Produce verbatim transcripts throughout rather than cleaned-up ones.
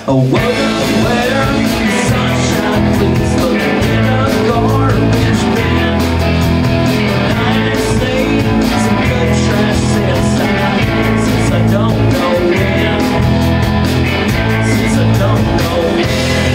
Oh, welcome where sunshine please look in a garbage bin. United States, some good trash inside. Since I don't know when, since I don't know when.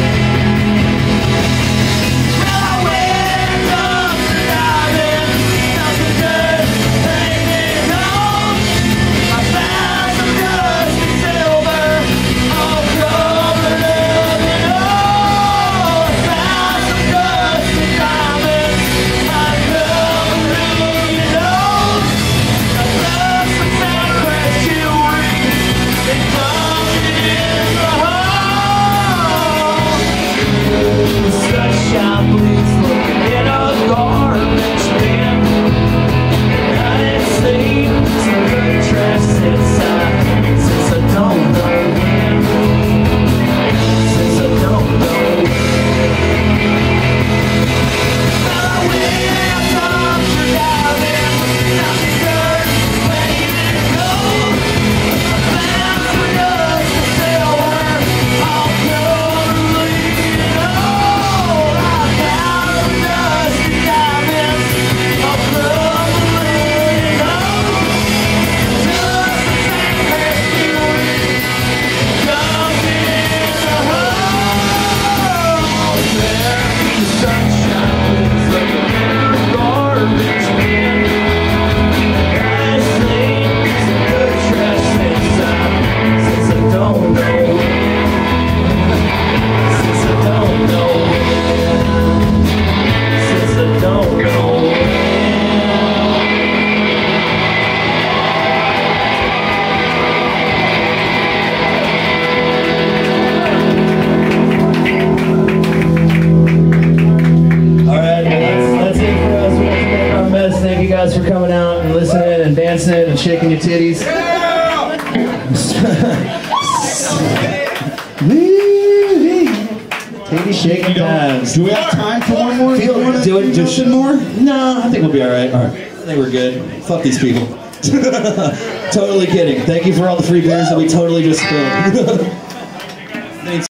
Well, I went up driving, nothing good hanging on. I found some dust and silver, all covered up in oil. I found some dust and diamonds, I covered in oil. I found some necklace jewelry, they dumped it in the hole. The sunshine bleeds looking in a garbage bin. United States, some good trash inside. Since I don't know when, since I don't know when. Well, I went up driving, nothing good hanging cold. I found some dust and silver, all covered in oil. I found some dust and diamonds, all covered in oil. Just some necklace jewelry, dumped in the hole. There, the sunshine is looking in a garbage bin. United States, some good trash inside. Since I don't know when, since I don't know when, since I don't know when. Alright, that's, that's it for us. We're gonna make our mess. Thank you guys for coming out and listening and dancing and shaking your titties. Titty shaking times. Do we have time for one more? Feel- Do you wanna do it, do just- something more? No, I think we'll be alright. All right. I think we're good. Fuck these people. Totally kidding. Thank you for all the free beers that we totally just spilled.